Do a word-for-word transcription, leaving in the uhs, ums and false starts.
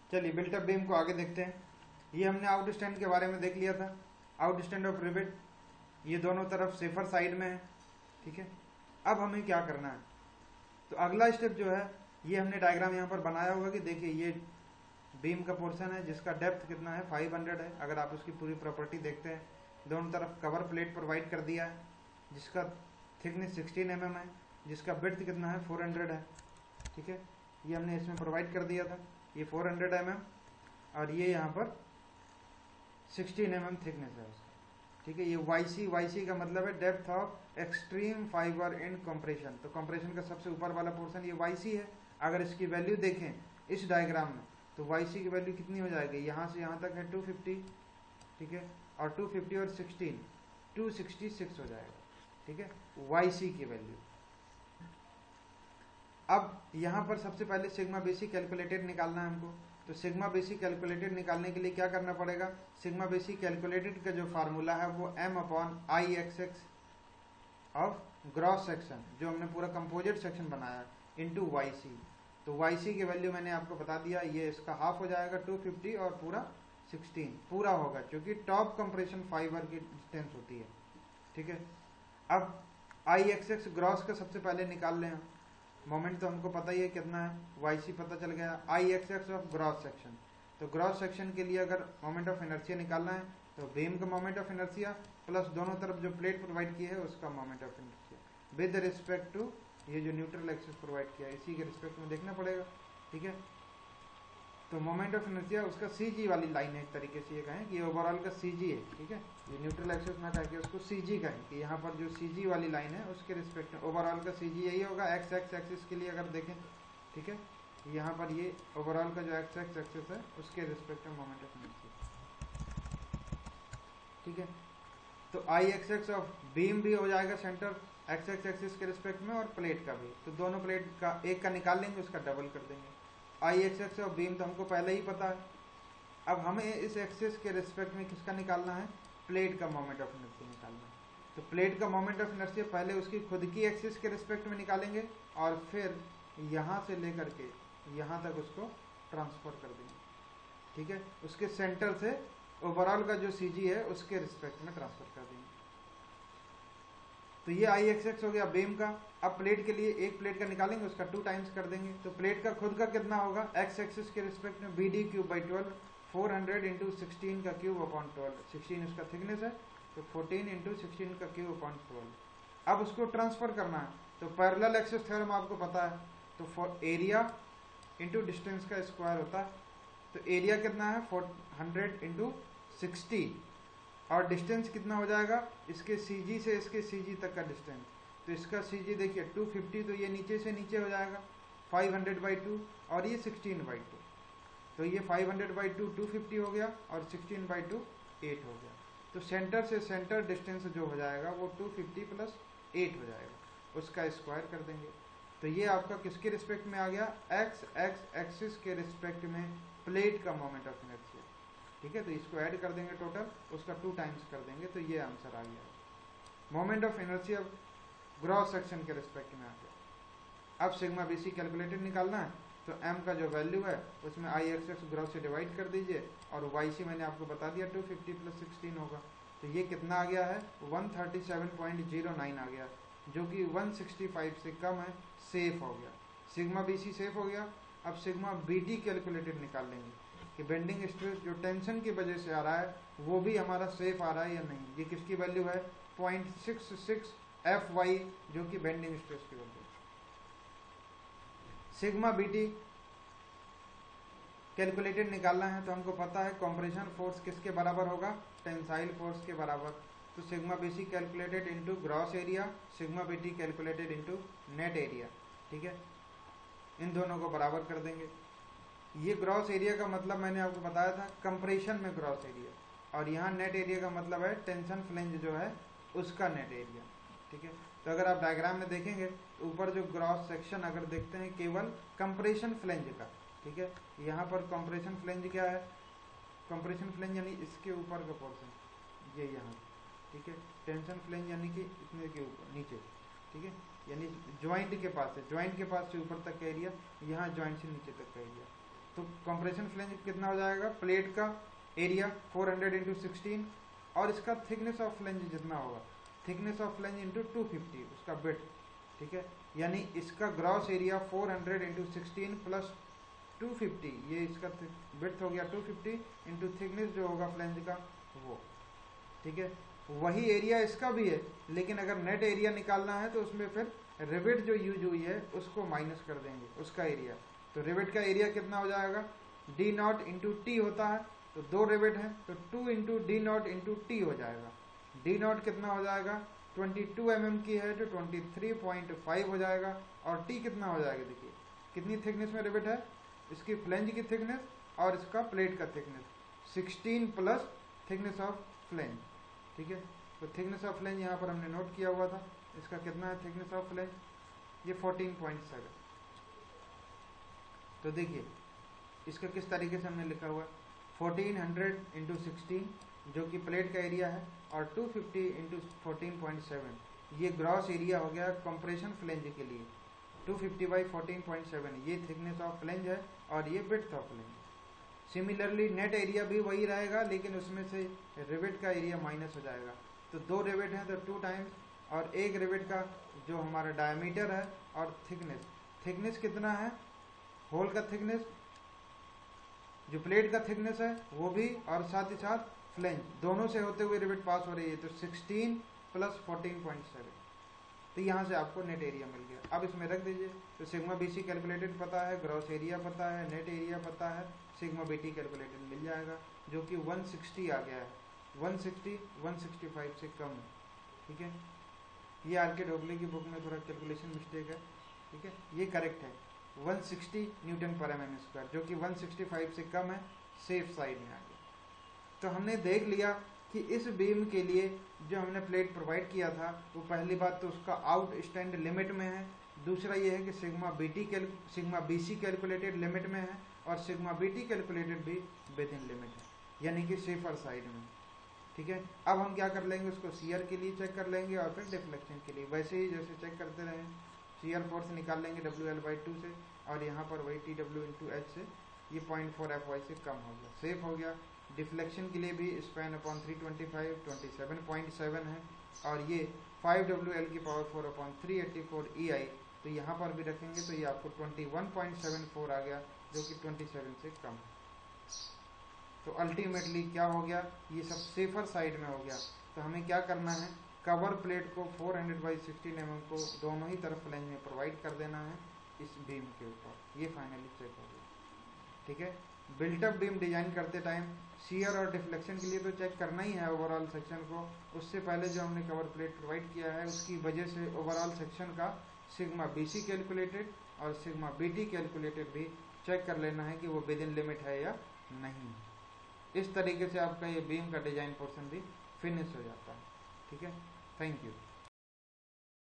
चलिए built up beam को आगे देखते हैं। ये हमने आउट स्टैंड के बारे में देख लिया था, आउट स्टैंड ऑफ रिवेट, ये दोनों तरफ सेफर साइड में है, ठीक है। अब हमें क्या करना है, तो अगला स्टेप जो है, ये हमने डायग्राम यहाँ पर बनाया होगा कि देखिए ये बीम का पोर्शन है जिसका डेप्थ कितना है फाइव हंड्रेड है। अगर आप उसकी पूरी प्रॉपर्टी देखते हैं, दोनों तरफ कवर प्लेट प्रोवाइड कर दिया है जिसका थिकनेस सिक्सटीन एम एम है, जिसका विड्थ कितना है फोर हंड्रेड है, ठीक है। ये हमने इसमें प्रोवाइड कर दिया था, ये फोर हंड्रेड एम एम और ये यहाँ पर सिक्सटीन एम एम थिकनेस है उसका, ठीक है। ये वाई सी, वाई सी का मतलब है depth of extreme fiber in compression. तो कंप्रेशन का सबसे ऊपर वाला पोर्शन ये वाई सी है। अगर इसकी वैल्यू देखें इस डायग्राम में, तो वाई सी की वैल्यू कितनी हो जाएगी, यहाँ से यहाँ तक है टू फिफ्टी, ठीक है, और टू फिफ्टी और सिक्सटीन टू सिक्सटी सिक्स हो जाएगा, ठीक है, वाई सी की वैल्यू। अब यहाँ पर सबसे पहले सिग्मा बेसिक कैलकुलेटेड निकालना है हमको। तो सिग्मा बेसिक कैलकुलेटेड निकालने के लिए क्या करना पड़ेगा, सिग्मा बेसिक कैलकुलेटेड का जो फार्मूला है वो M upon I X X of gross section, जो हमने पूरा कंपोजिट सेक्शन बनाया, इंटू वाई सी। तो वाई सी की वैल्यू मैंने आपको बता दिया, ये इसका हाफ हो जाएगा टू फिफ्टी और पूरा सिक्सटीन पूरा होगा, क्योंकि टॉप कंप्रेशन फाइबर की डिस्टेंस होती है, ठीक है। अब आई एक्स एक्स ग्रॉस का सबसे पहले निकाल लें, मोमेंट तो हमको पता ही है कितना है, वाई सी पता चल गया, I X X of gross section. तो ग्रॉस सेक्शन के लिए अगर मोमेंट ऑफ इनर्शिया निकालना है तो बीम का मोमेंट ऑफ इनर्शिया प्लस दोनों तरफ जो प्लेट प्रोवाइड की है उसका moment of inertia with respect to ये जो न्यूट्रल एक्सिस प्रोवाइड किया है, इसी के रिस्पेक्ट में देखना पड़ेगा, ठीक है। तो मोमेंट ऑफ इनर्शिया उसका सी जी वाली लाइन है, एक तरीके से ये कहें कि ओवरऑल का सी जी है, ठीक है। ये न्यूट्रल एक्सिस ना कह के उसको सी जी कहें कि यहाँ पर जो सी जी वाली लाइन है उसके रिस्पेक्ट में ओवरऑल का सी जी यही होगा। एक्स एक्स एक्सिस के लिए अगर देखें, ठीक है, यहाँ पर ये ओवरऑल का जो एक्स एक्स एक्सिस है उसके रिस्पेक्ट में मोमेंट ऑफ इनर्शिया, ठीक है। तो I X X of beam भी हो जाएगा सेंटर एक्स एक्स एक्सिस के रिस्पेक्ट में, और प्लेट का भी। तो दोनों प्लेट का एक का निकाल लेंगे, उसका डबल कर देंगे। I X X of beam तो हमको पहले ही पता है। अब हमें इस एक्सिस के रिस्पेक्ट में किसका निकालना है, प्लेट का मोमेंट ऑफ इनर्शिया निकालना है। तो प्लेट का मोमेंट ऑफ इनर्शिया पहले उसकी खुद की एक्सिस के रिस्पेक्ट में निकालेंगे और फिर यहाँ से लेकर के यहाँ तक उसको ट्रांसफर कर देंगे, ठीक है। उसके सेंटर से ओवरऑल का जो सी जी है उसके रिस्पेक्ट में ट्रांसफर कर देंगे। तो ये आई एक्स एक्स हो गया बीम का। अब प्लेट के लिए एक प्लेट का निकालेंगे, उसका टू टाइम्स कर देंगे। तो प्लेट का खुद का कितना होगा, एक्स एक्सिस के रिस्पेक्ट में B D cube by twelve, four hundred into sixteen का क्यूब अपॉन ट्वेल्व, सिक्सटीन उसका थिकनेस है, तो फोर्टीन इंटू सिक्सटीन का क्यूब अपॉन ट्वेल्व। अब उसको ट्रांसफर करना है, तो पैरेलल एक्सिस थ्योरम आपको पता है, तो फॉर एरिया इंटू डिस्टेंस का स्क्वायर होता है। तो एरिया कितना है, फोर हंड्रेड इंटू सिक्सटी, और डिस्टेंस कितना हो जाएगा, इसके सीजी से इसके सीजी तक का डिस्टेंस। तो इसका सीजी देखिए टू फिफ्टी, तो ये नीचे से नीचे हो जाएगा फाइव हंड्रेड बाई टू, और ये सिक्सटीन बाई टू। तो ये five hundred by two two fifty हो गया, और सिक्सटीन बाई टू एट हो गया। तो सेंटर से सेंटर डिस्टेंस जो हो जाएगा वो टू फिफ्टी प्लस एट हो जाएगा, उसका स्क्वायर कर देंगे। तो ये आपका किसके रिस्पेक्ट में आ गया, एक्स एक्स एक्सिस के रिस्पेक्ट में प्लेट का मोमेंट ऑफ इनर्शिया, ठीक है। तो इसको ऐड कर देंगे टोटल, उसका टू टाइम्स कर देंगे, तो ये आंसर आ गया। Moment of inertia gross section के रिस्पेक्ट में आ गया। अब सिग्मा बीसी कैलकुलेटेड निकालना है, तो एम का जो वैल्यू है उसमें आई एक्स एक्स ग्रॉस से डिवाइड कर दीजिए, और वाई सी मैंने आपको बता दिया टू फिफ्टी प्लस सिक्सटीन होगा। तो ये कितना आ गया है, one thirty seven point zero nine आ गया, जो कि वन सिक्सटी फाइव से कम है, सेफ हो गया। सिग्मा बीसी सेफ हो गया। अब सिग्मा बीटी कैलकुलेटेड निकाल लेंगे कि बेंडिंग स्ट्रेस जो टेंशन की वजह से आ रहा है वो भी हमारा सेफ आ रहा है या नहीं। ये किसकी वैल्यू है, point six six F Y, जो कि बेंडिंग स्ट्रेस की वैल्यू। सिग्मा बीटी कैलकुलेटेड निकालना है, तो हमको पता है कंप्रेशन फोर्स किसके बराबर होगा, टेंसाइल फोर्स के बराबर। तो sigma B C calculated into gross area, sigma B T calculated into net area, ठीक है। इन दोनों को बराबर कर देंगे। ये ग्रॉस एरिया का मतलब मैंने आपको बताया था कंप्रेशन में ग्रॉस एरिया, और यहाँ नेट एरिया का मतलब है टेंशन फ्लेंज जो है उसका नेट एरिया, ठीक है। तो अगर आप डायग्राम में देखेंगे तो ऊपर जो ग्रॉस सेक्शन अगर देखते हैं केवल कंप्रेशन फ्लेंज का, ठीक है। यहाँ पर कंप्रेशन फ्लेंज क्या है, कंप्रेशन फ्लेंज यानी इसके ऊपर का पोर्शन, ये यहाँ, ठीक है। टेंशन फ्लेंज यानी कि इतने के ऊपर नीचे, ठीक है, यानी ज्वाइंट के पास है, ज्वाइंट के पास से ऊपर तक का एरिया, यहाँ ज्वाइंट से नीचे तक का एरिया। तो कंप्रेशन फ्लेंज कितना हो जाएगा, प्लेट का area four hundred into sixteen और इसका थिकनेस ऑफ फ्लेंज जितना होगा, thickness of flange into two fifty उसका बिट, ठीक है। यानी इसका gross area four hundred into sixteen plus two fifty, ये इसका बिट हो गया टू फिफ्टी इंटू थिकनेस जो होगा फ्लेंज का वो, ठीक है। वही एरिया इसका भी है, लेकिन अगर नेट एरिया निकालना है तो उसमें फिर रिवेट जो यूज हुई है उसको माइनस कर देंगे उसका एरिया। तो रिवेट का एरिया कितना हो जाएगा, डी नॉट इंटू टी होता है, तो दो रिवेट है तो two into D nought into T हो जाएगा। डी नॉट कितना हो जाएगा, ट्वेंटी टू एम एम की है तो ट्वेंटी थ्री पॉइंट फाइव हो जाएगा। और टी कितना हो जाएगा, देखिए कितनी थिकनेस में रिवेट है, इसकी फ्लेंज की थिकनेस और इसका प्लेट का thickness sixteen plus thickness of flange, ठीक है। तो थिकनेस ऑफ फ्लेंज यहाँ पर हमने नोट किया हुआ था, इसका कितना है थिकनेस ऑफ फ्लेंज, ये फोर्टीन पॉइंट सेवन। तो देखिए इसका किस तरीके से हमने लिखा हुआ है, फोर्टीन हंड्रेड इंटू सिक्सटीन जो कि प्लेट का एरिया है और two fifty into fourteen point seven ये ग्रॉस एरिया हो गया कंप्रेशन फ्लेंज के लिए। Two fifty by fourteen point seven ये थिकनेस ऑफ फ्लेंज है और ये width of flange. Similarly net area भी वही रहेगा, लेकिन उसमें से रिवेट का एरिया माइनस हो जाएगा। तो दो रिवेट हैं तो टू टाइम्स, और एक रिवेट का जो हमारा डायमीटर है और थिकनेस, थिकनेस कितना है, होल का थिकनेस जो प्लेट का थिकनेस है वो भी, और साथ ही साथ फ्लेंज दोनों से होते हुए रिवेट पास हो रही है, तो sixteen plus fourteen point seven. तो यहाँ से आपको नेट एरिया मिल गया। अब इसमें रख दीजिए, तो सिग्मा बीसी कैलकुलेटेड पता है, ग्रॉस एरिया पता है, नेट एरिया पता है, सिग्मा बीटी कैलकुलेटेड मिल जाएगा जो कि वन सिक्सटी आ गया है, one sixty one sixty five से कम है, ठीक है। ये आर के ढोकले की बुक में थोड़ा कैलकुलेशन मिस्टेक है, ठीक है, ये करेक्ट है वन सिक्सटी न्यूटन पर एम एम स्क्वायर जो कि वन सिक्सटी फाइव से कम है, सेफ साइड में आ गया। तो हमने देख लिया कि इस बीम के लिए जो हमने प्लेट प्रोवाइड किया था वो पहली बात तो उसका आउट स्टैंड लिमिट में है, दूसरा ये है कि sigma B T cal sigma B C calculated limit में है और सिग्मा बीटी कैलकुलेटेड भी विद इन लिमिट है, यानी कि सेफर साइड में, ठीक है। अब हम क्या कर लेंगे, उसको सीयर के लिए चेक कर लेंगे और फिर डिफ्लेक्शन के लिए वैसे ही जैसे चेक करते रहे, सीयर फोर्स निकाल लेंगे डब्ल्यू एल बाई टू से और यहाँ पर वही टी डब्ल्यू इंटू एच से, ये पॉइंट फोर एफ वाई से कम हो गया, सेफ हो गया। डिफ्लेक्शन के लिए भी span upon three twenty five twenty seven point seven है और ये फाइव डब्ल्यू एल की power four upon three eighty four E I, तो यहाँ पर भी रखेंगे तो ये आपको twenty one point seven four आ गया जो कि ट्वेंटी सेवन से कम है। तो अल्टीमेटली क्या हो गया, ये सब सेफर साइड में हो गया। तो हमें क्या करना है, कवर प्लेट को four hundred by sixteen M M को दोनों ही तरफ फ्लेंज में प्रोवाइड कर देना है इस बीम के ऊपर, ये फाइनली चेक हो गया, ठीक है। बिल्टअप बीम डिजाइन करते टाइम शियर और डिफ्लेक्शन के लिए तो चेक करना ही है ओवरऑल सेक्शन को, उससे पहले जो हमने कवर प्लेट प्रोवाइड किया है उसकी वजह से ओवरऑल सेक्शन का सिग्मा बीसी कैलकुलेटेड और सिग्मा बीटी कैलकुलेटेड भी चेक कर लेना है कि वो विद इन लिमिट है या नहीं। इस तरीके से आपका ये बीम का डिजाइन पोर्शन भी फिनिश हो जाता है, ठीक है। Thank you.